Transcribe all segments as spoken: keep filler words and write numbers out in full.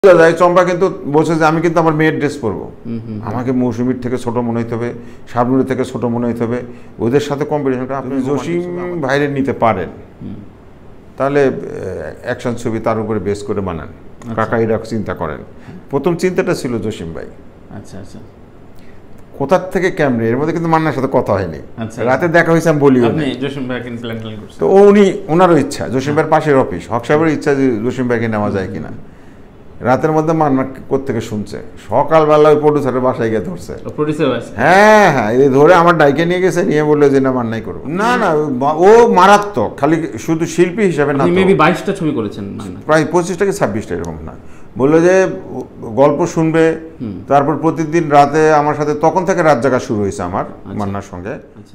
যায় চম্পা কিন্তু বলছে যে আমি কিন্তু আমার মেয়ের ড্রেস পরবো, আমাকে মৌসুমীর থেকে ছোট মনে হইতে হবে, শাবনুরের থেকে ছোট মনে হইতে হবে, ওদের সাথে কম্পিটিশনটা আপনি জসিম ভাইরে নিতে পারেন তাহলে অ্যাকশন ছবি তার উপরে বেস করে বানান, কাকা এরা চিন্তা করেন। প্রথম চিন্তাটা ছিল জসিম ভাই। আচ্ছা আচ্ছা, কোথার থেকে ক্যামেরা, এর মধ্যে কিন্তু মান্নার সাথে কথা হয়নি, রাতে দেখা হয়েছে আমি বলি। তো উনি ওনারও ইচ্ছা, জসিম ভাইয়ের পাশের অফিস, হক সাহেবের ইচ্ছা যে জসিম ভাইকে নেওয়া যায় কিনা। রাতের মধ্যে মান্না কোত্থেকে শুনছে, সকালবেলা ওই প্রডিউসারের বাসায় গিয়ে ধরছে। হ্যাঁ হ্যাঁ, এই ধরে আমার ডাইকে নিয়ে গেছে, নিয়ে বললো যে না মান্নাই করবো। না না, ও মারাত্মক, খালি শুধু শিল্পী হিসাবে না, বাইশটা ছবি করেছেন, প্রায় পঁচিশটা কি ছাব্বিশটা এরকম না। বললো যে গল্প শুনবে, তারপর প্রতিদিন রাতে আমার সাথে, তখন থেকে রাত জাগা শুরু হয়েছে আমার মান্নার সঙ্গে।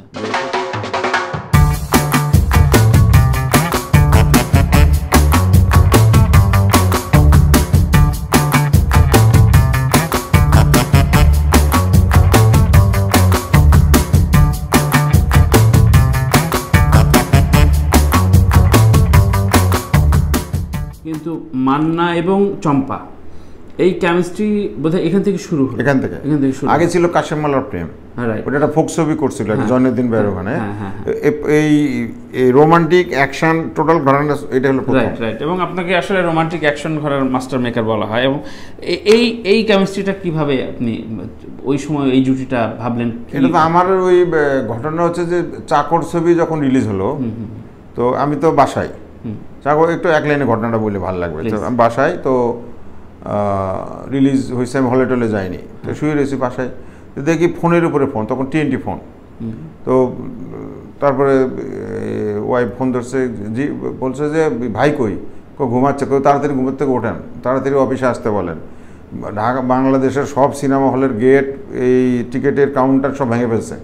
কিন্তু মান্না এবং চম্পা এই কেমিস্ট্রি বোধহয় এখান থেকে শুরু হলো। এখান থেকে এখান থেকে শুরু। আগে ছিল কাশেম মালার প্রেম, ওটা একটা ফোক ছবি করছিল জয়নুদ্দিন ভাইয়ের ওখানে। এই রোমান্টিক অ্যাকশন টোটাল ঘরানা, এটা হলো প্রথম। Right right. এবং আপনাকে আসলে রোমান্টিক অ্যাকশন ঘরের মাস্টার মেকার বলা হয়। এবং এই এই কেমিস্ট্রিটা কিভাবে আপনি ওই সময় এই জুটিটা ভাবলেন? এটা তো আমার ওই ঘটনা হচ্ছে যে চাকর ছবি যখন রিলিজ হলো, তো আমি তো বাসায়, চাকর একটু এক লাইনে ঘটনাটা বললে ভালো লাগবে। আমি বাসায়, তো রিলিজ হয়েছে, আমি হলে টলে যাইনি, তো শুয়ে রয়েছি বাসায়, দেখি ফোনের উপরে ফোন, তখন টিএনটি ফোন। তো তারপরে ওয়াইফ ফোন ধরছে, জি বলছে যে ভাই কই, ঘুমাচ্ছে, কেউ তাড়াতাড়ি ঘুমের থেকে ওঠেন, তাড়াতাড়ি অফিসে আসতে বলেন, ঢাকা বাংলাদেশের সব সিনেমা হলের গেট, এই টিকিটের কাউন্টার সব ভেঙে ফেলছে,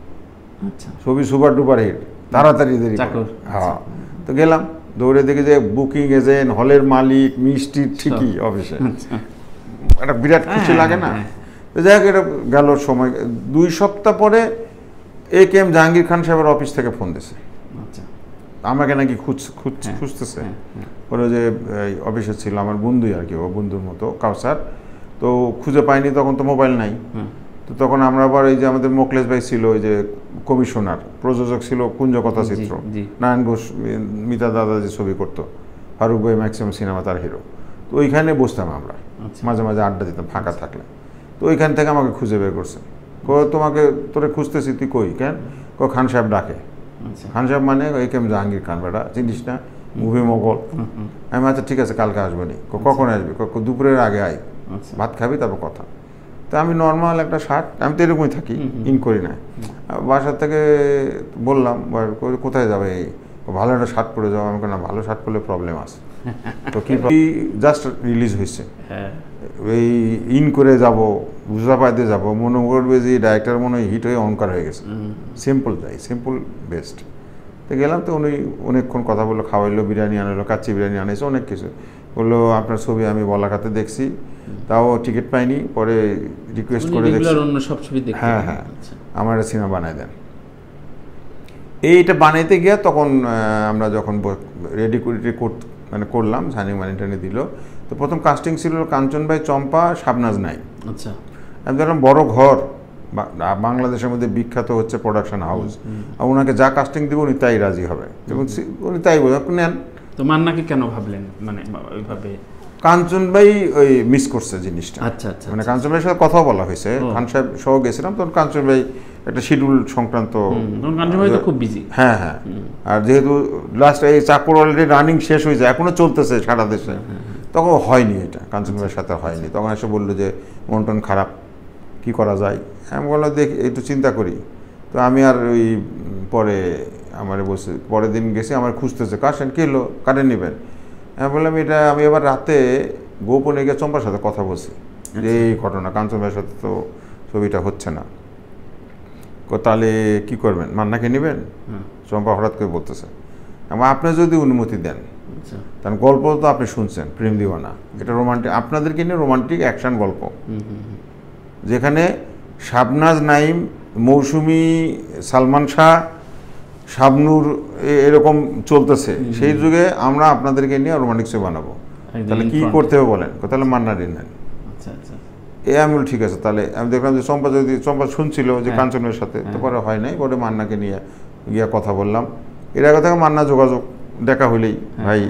ছবি সুপার ডুপার হিট, তাড়াতাড়ি দেরি। হ্যাঁ, তো গেলাম, দৌড়ে দেখি যে বুকিং এজেন্ট, হলের মালিক, মিষ্টি ঠিকই অফিসে, একটা বিরাট খুশি লাগে না। তো যাই হোক, এটা গেল সময়। দুই সপ্তাহ পরে এ কে এম জাহাঙ্গীর খান সাহেবের অফিস থেকে ফোন দিছে, আমাকে নাকি খুঁজ খুঁজতেছে। ওরা যে অফিসে ছিল আমার বন্ধুই আর কি, ও বন্ধুর মতো কাউসার, তো খুঁজে পাইনি, তখন তো মোবাইল নাই। তো তখন আমরা আবার এই যে আমাদের মোকলেশ ভাই ছিল, ওই যে কমিশনার, প্রযোজক ছিল কুঞ্জকথা চিত্র, নারায়ণ ঘোষ মিতা দাদা যে ছবি করতো, ফারুক ভাই ম্যাক্সিমাম সিনেমা তার হিরো। তো ওইখানে বসতাম আমরা, মাঝে মাঝে আড্ডা দিতাম ফাঁকা থাকলে। তো ওইখান থেকে আমাকে খুঁজে বের করছে, কো তোমাকে তোরে খুঁজতেছি, তুই কই কেন? কো খান সাহেব ডাকে। খান সাহেব মানে এ কে এম জাহাঙ্গীর খান, বেটা চিনিস না, মুভি মোগল। আমি আচ্ছা ঠিক আছে, কালকে আসবো নি। কখন আসবি? দুপুরের আগে আয়, ভাত খাবি, তারপর কথা। তো আমি নর্মাল একটা শার্ট, আমি তো এরকমই থাকি, ইন করি না। বাসার থেকে বললাম কোথায় যাবে, ভালো একটা শার্ট পরে যাবো। আমি না, ভালো শার্ট পরলে প্রবলেম আছে। তো কি জাস্ট রিলিজ হয়েছে, এই ইন করে যাবো, বুঝা পাইতে যাবো, মনে করবে যে ডাইরেক্টর মনে হয় হিট হয়ে অহংকার হয়ে গেছে। সিম্পল যাই, সিম্পল বেস্ট। তো গেলাম, তো উনি অনেকক্ষণ কথা বললো, খাওয়াইলো, বিরিয়ানি আনাইলো, কাচ্চি বিরিয়ানি আনাইছে, অনেক কিছু বললো। আপনার ছবি আমি বলাকাতে দেখছি, তাও টিকিট পাইনি, পরে রিকোয়েস্ট করে দেখছি। হ্যাঁ হ্যাঁ, আমার একটা সিনেমা বানাই দেন। এইটা বানাইতে গিয়া তখন আমরা যখন রেডি করে মানে করলাম, সাইনিং মানি টানি দিল, তো প্রথম কাস্টিং ছিল কাঞ্চন ভাই, চম্পা, শাবনাজ নাই। আচ্ছা, আমি দেখলাম বড় ঘর, বাংলাদেশের মধ্যে বিখ্যাত হচ্ছে প্রোডাকশন হাউস, আর ওনাকে যা কাস্টিং দিব উনি তাই রাজি হবে, এবং উনি তাই বলে নেন। তো মান্নাকে কেন ভাবলেন মানে ওইভাবে? কাঞ্চন ভাই ওই মিস করছে জিনিসটা। আচ্ছা আচ্ছা, মানে কাঞ্চন ভাইয়ের সাথে কথাও বলা হয়েছে, খান সাহেব সহ গেছিলাম, তখন কাঞ্চন ভাই একটা শিডিউল সংক্রান্ত, খুব বিজি। হ্যাঁ হ্যাঁ, আর যেহেতু লাস্ট এই চাকর অলরেডি রানিং শেষ হয়ে যায়, এখনো চলতেছে সারা দেশে, তখন হয়নি, এটা কাঞ্চন ভাইয়ের সাথে হয়নি। তখন এসে বললো যে মন টন খারাপ, কি করা যায়? আমি বললাম দেখি একটু চিন্তা করি। তো আমি আর ওই পরে আমার বসে পরের দিন গেছি, আমার খুঁজতেছে কাশেন কি হলো, কারেন্ট নেবেন? আমি বললাম এটা আমি এবার রাতে গোপনে গিয়ে চম্পার সাথে কথা বলছি যে এই ঘটনা, কাঞ্চন ভাইয়ের সাথে তো ছবিটা হচ্ছে না, তাহলে কি করবেন, মান্নাকে নেবেন? চম্পা হঠাৎ করে বলতেছে, আপনি যদি অনুমতি দেন, কারণ গল্প তো আপনি শুনছেন প্রেম দিওয়ানা, এটা রোমান্টিক, আপনাদেরকে নিয়ে রোমান্টিক অ্যাকশন গল্প, যেখানে শাবনাজ নাইম, মৌসুমি, সালমান শাহ, শাবনুর এরকম চলতেছে, সেই যুগে আমরা আপনাদেরকে নিয়ে রোমান্টিক ছবি বানাবো, তাহলে কি করতে হবে বলেন, তাহলে মান্না রে নেন। আচ্ছা আচ্ছা, এ আমি বলি ঠিক আছে। তাহলে আমি দেখলাম যে চম্পা যদি চম্পা শুনছিল যে কাঞ্চনের সাথে, তো পরে হয় নাই, পরে মান্নাকে নিয়ে গিয়া কথা বললাম। এর আগে থেকে মান্না যোগাযোগ দেখা হইলেই ভাই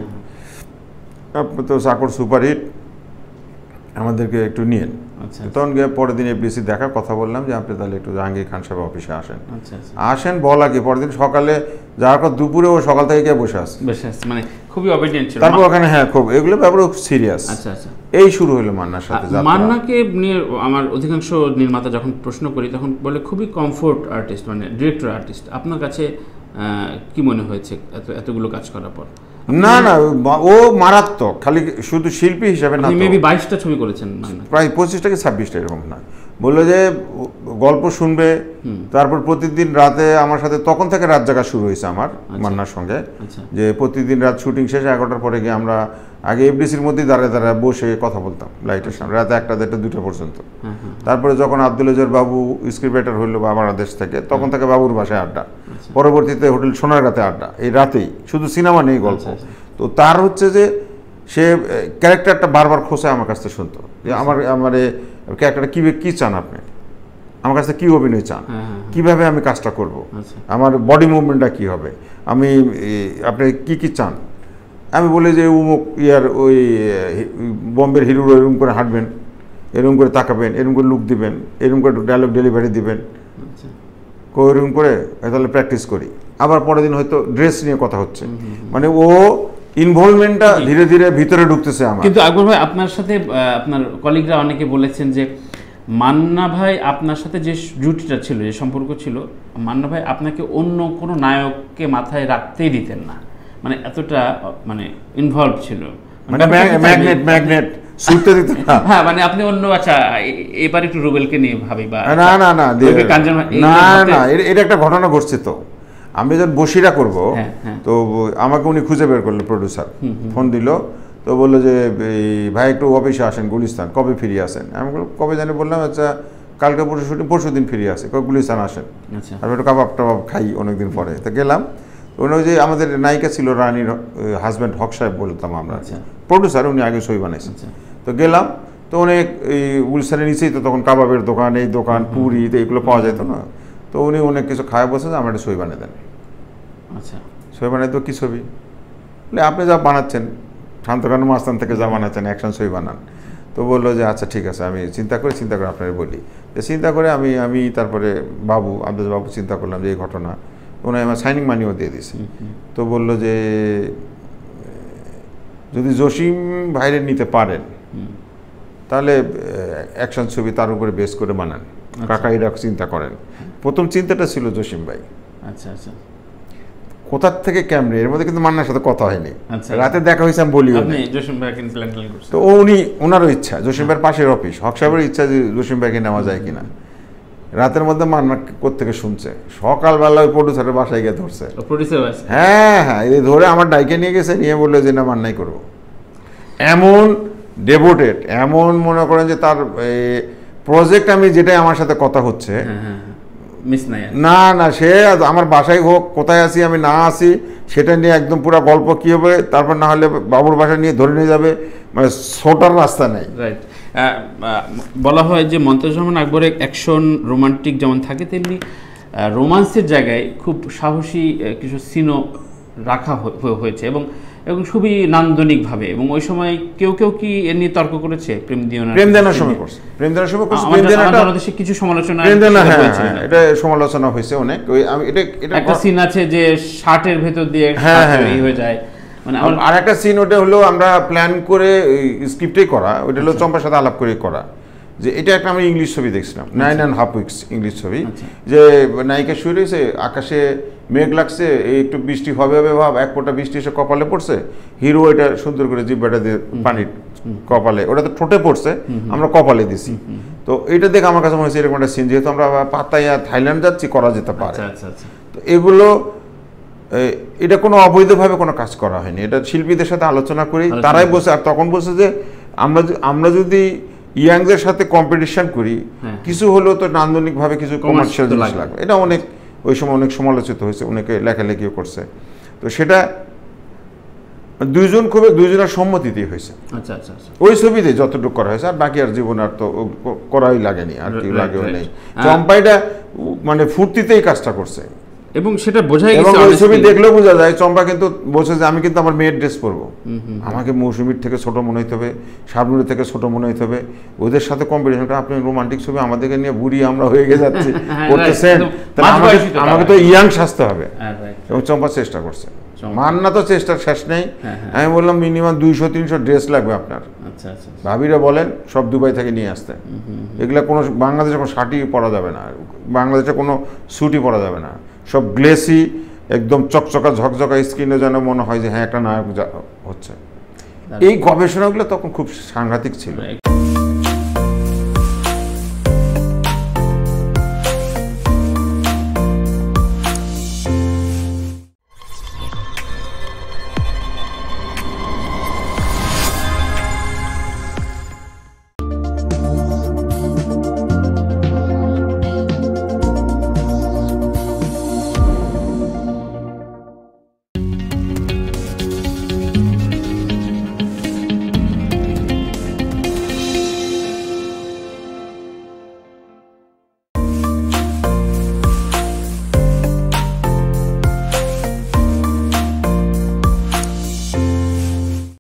আপনি তো চাকর সুপারহিট, আমাদেরকে একটু নিয়েন। তখন গিয়ে পরের দিন এফডিসি দেখা কথা বললাম যে আপনি তাহলে একটু জাহাঙ্গীর খান সাহেব অফিসে আসেন। আসেন বলা কি, পরের দিন সকালে যাওয়ার পর দুপুরে ও সকাল থেকে গিয়ে বসে আছে, মানে খুবই অবিডিয়েন্ট ছিল। তারপর ওখানে হ্যাঁ খুব এগুলো ব্যাপারে খুব সিরিয়াস। আচ্ছা আচ্ছা, এই শুরু হলো মান্নার সাথে। মান্নাকে নিয়ে আমার অধিকাংশ নির্মাতা যখন প্রশ্ন করি তখন বলে খুবই কমফোর্ট আর্টিস্ট, মানে ডিরেক্টর আর্টিস্ট। আপনার কাছে কি মনে হয়েছে এত এতগুলো কাজ করার পর? না না, ও মারাত্মক, খালি শুধু শিল্পী হিসাবে না, মেবি বাইশটা ছবি করেছেন, প্রায় পঁচিশটা কি ছাব্বিশটা এরকম না। বললো যে গল্প শুনবে, তারপর প্রতিদিন রাতে আমার সাথে, তখন থেকে রাত জাগা শুরু হয়েছে আমার মান্নার সঙ্গে, যে প্রতিদিন রাত শুটিং শেষে এগারোটার পরে গিয়ে আমরা আগে এফডিসির মধ্যেই দাঁড়ায় দাঁড়ায় বসে কথা বলতাম লাইটের সামনে, রাতে একটা দেড়টা দুটো পর্যন্ত। তারপরে যখন আব্দুল আজর বাবু স্ক্রিপ্ট রাইটার হইলো বাংলাদেশ থেকে, তখন থেকে বাবুর বাসায় আড্ডা, পরবর্তীতে হোটেল সোনারগাঁতে আড্ডা, এই রাতেই, শুধু সিনেমা নেই গল্প। তো তার হচ্ছে যে সে ক্যারেক্টারটা বারবার খোঁচায় আমার কাছ থেকে শুনতো যে আমার আমার ক্যারেক্টারটা কী কী চান আপনি, আমার কাছে কী অভিনয় চান, কীভাবে আমি কাজটা করব, আমার বডি মুভমেন্টটা কী হবে, আমি আপনি কী কী চান। আমি বলি যে উমুক ইয়ার ওই বম্বের হিরোর এরকম করে হাঁটবেন, এরকম করে তাকাবেন, এরকম করে লুক দিবেন, এরকম করে ডায়লগ ডেলিভারি দিবেন, ওইরকম করে তাহলে প্র্যাকটিস করি। আবার পরের দিন হয়তো ড্রেস নিয়ে কথা হচ্ছে, মানে ও ইনভলভমেন্টটা ধীরে ধীরে ভিতরে ঢুকতেছে আমার। কিন্তু আকবর ভাই, আপনার সাথে আপনার কলিগরা অনেকে বলেছেন যে মান্না ভাই আপনার সাথে যে জুটিটা ছিল, যে সম্পর্ক ছিল, মান্না ভাই আপনাকে অন্য কোনো নায়ককে মাথায় রাখতেই দিতেন না, মানে এতটা মানে ইনভলভ ছিল, মানে ম্যাগনেট ম্যাগনেট সুইটটা দিতে না। হ্যাঁ, মানে আপনি অন্য, আচ্ছা এবার একটু রুবেলকে নিয়ে ভাবি বা না না না না না, এটা একটা ঘটনা ঘটছে। তো আমি যখন বসিরা করব, তো আমাকে উনি খুঁজে বের করলেন, প্রডিউসার ফোন দিল, তো বললো যে ভাই একটু অফিসে আসেন গুলিস্তান, কবে ফিরিয়ে আসেন। আমি কবে জানি বললাম, আচ্ছা কালকে পরশু শুটিং, পরশু দিন ফিরিয়ে আসে, গুলিস্তান আসেন, আমি একটু কাবাব টাবাব খাই অনেকদিন পরে। তো গেলাম, উনি যে আমাদের নায়িকা ছিল রানীর হাজব্যান্ড হক সাহেব বলতাম আমরা, প্রডিউসার, উনি আগে ছবি বানাইছেন। তো গেলাম, তো অনেক এই গুলিস্তানের নিচেই তো তখন কাবাবের দোকান, এই দোকান, পুরি, তো এগুলো পাওয়া যেত না। তো উনি অনেক কিছু খায় বসে, আমার একটা ছবি বানিয়ে দেন। আচ্ছা, ছবি বানাই, তো কী ছবি বলে, আপনি যা বানাচ্ছেন শান্তকানু মাস্তান থেকে যা বানাচ্ছেন অ্যাকশন ছবি বানান। তো বললো যে আচ্ছা ঠিক আছে, আমি চিন্তা করে চিন্তা করে আপনার বলি। তো চিন্তা করে আমি আমি তারপরে বাবু আব্দুল বাবু চিন্তা করলাম যে এই ঘটনা, উনি আমার সাইনিং মানিও দিয়ে দিয়েছে। তো বললো যে যদি জসিম ভাইরে নিতে পারেন তাহলে অ্যাকশন ছবি তার উপরে বেস করে বানান, কাকা এরা চিন্তা করেন। প্রথম চিন্তাটা ছিল জসিম ভাই। আচ্ছা আচ্ছা, কোথার থেকে ক্যামেরা, এর মধ্যে কিন্তু মান্নার সাথে কথা হয়নি, রাতে দেখা হয়েছে আমি বলি। তো উনি ওনারও ইচ্ছা, জসিম ভাইয়ের পাশের অফিস, হক সাহেবের ইচ্ছা যে জসিম ভাইকে নেওয়া যায় কিনা। রাতের মধ্যে মান্না কোত্থেকে শুনছে, সকালবেলা ওই প্রডিউসারের বাসায় গিয়ে ধরছে। হ্যাঁ হ্যাঁ, এই ধরে আমার ডাইকে নিয়ে গেছে, নিয়ে বললো যে না মান্নাই করবো। এমন ডেভোটেড, এমন মনে করেন যে তার প্রজেক্ট, আমি যেটাই আমার সাথে কথা হচ্ছে না না, সে আমার বাসায় হোক, কোথায় আসি আমি না আসি, সেটা নিয়ে একদম পুরো গল্প কী হবে, তারপর না হলে বাবুর বাসায় নিয়ে ধরে নিয়ে যাবে, মানে ছোটার রাস্তা নেই। রাইট, বলা হয় যে মন্তাজুর রহমান আকবরের অ্যাকশন রোমান্টিক যেমন থাকে, তেমনি রোমান্সের জায়গায় খুব সাহসী কিছু সিনও রাখা হয়েছে, এবং এবং খুবই নান্দনিকভাবে। এবং ওই সময় কেউ কেউ কি এ নিয়ে তর্ক করেছে, প্রেম দিওনা প্রেম দেনার সময় করছে, প্রেম দেনার সময় করছে, প্রেম দেনাটা বাংলাদেশে কিছু সমালোচনা, প্রেম দেনা হ্যাঁ এটা সমালোচনা হয়েছে অনেক। ওই আমি এটা এটা একটা সিন আছে যে শার্টের ভেতর দিয়ে হ্যাঁ হ্যাঁ হয়ে যায়, মানে আর একটা সিন ওটা হলো আমরা প্ল্যান করে স্ক্রিপ্টেই করা, ওটা হলো চম্পার সাথে আলাপ করে করা, যে এটা একটা আমি ইংলিশ ছবি দেখছিলাম, nine and half weeks English ছবি, যে নায়িকা শুয়ে রয়েছে, আকাশে মেঘ লাগছে, এই একটু বৃষ্টি হবে হবে ভাব, এক ফোঁটা বৃষ্টি এসে কপালে পড়ছে, হিরো এটা সুন্দর করে জিব্বাটা দিয়ে পানি কপালে, ওটা তো ঠোঁটে পড়ছে, আমরা কপালে দিছি। তো এটা দেখে আমার কাছে মনে হচ্ছে এরকম একটা সিন, যেহেতু আমরা পাতায়া থাইল্যান্ড যাচ্ছি, করা যেতে পারে। তো এগুলো, এটা কোনো অবৈধভাবে কোনো কাজ করা হয়নি, এটা শিল্পীদের সাথে আলোচনা করি, তারাই বসে। আর তখন বলছে যে আমরা আমরা যদি ইয়াংদের সাথে কম্পিটিশন করি, কিছু হলেও তো নান্দনিকভাবে কিছু কমার্শিয়াল জিনিস লাগবে। এটা অনেক আচ্ছা। ওই সময় অনেক সমালোচিত হয়েছে, অনেকে লেখালেখিও করছে। তো সেটা দুইজন খুবই দুইজনের সম্মতিতেই হয়েছে। আচ্ছা আচ্ছা আচ্ছা ওই ছবিতে যতটুকু করা হয়েছে, আর বাকি আর জীবন আর তো করাই লাগেনি, আর কি লাগেও নেই। চম্পাইটা মানে ফুর্তিতেই কাজটা করছে এবং সেটা বোঝাই গেছে। এবং ওই ছবি দেখলেও বোঝা যায় চম্পা কিন্তু বলছে যে আমি কিন্তু আমার মেয়ের ড্রেস পরবো, আমাকে মৌসুমীর থেকে ছোট মনে হইতে হবে, শাবনুরের থেকে ছোট মনে হইতে হবে, ওদের সাথে কম্পিটিশনটা। আপনি রোমান্টিক ছবি আমাদেরকে নিয়ে বুড়ি আমরা হয়ে গে যাচ্ছি করতেছেন, তাহলে আমাকে আমাকে তো ইয়াং সাজতে হবে। এবং চম্পা চেষ্টা করছে, মান্না তো চেষ্টার শেষ নেই। আমি বললাম মিনিমাম দুইশো তিনশো ড্রেস লাগবে আপনার, ভাবিরা বলেন সব দুবাই থেকে নিয়ে আসতে। এগুলা কোনো বাংলাদেশে কোনো শার্টই পরা যাবে না, বাংলাদেশে কোনো স্যুটই পরা যাবে না, সব গ্লেসি একদম চকচকা ঝকঝকা স্কিনে যেন মনে হয় যে হ্যাঁ একটা নায়ক হচ্ছে। এই গবেষণাগুলো তখন খুব সাংঘাতিক ছিল।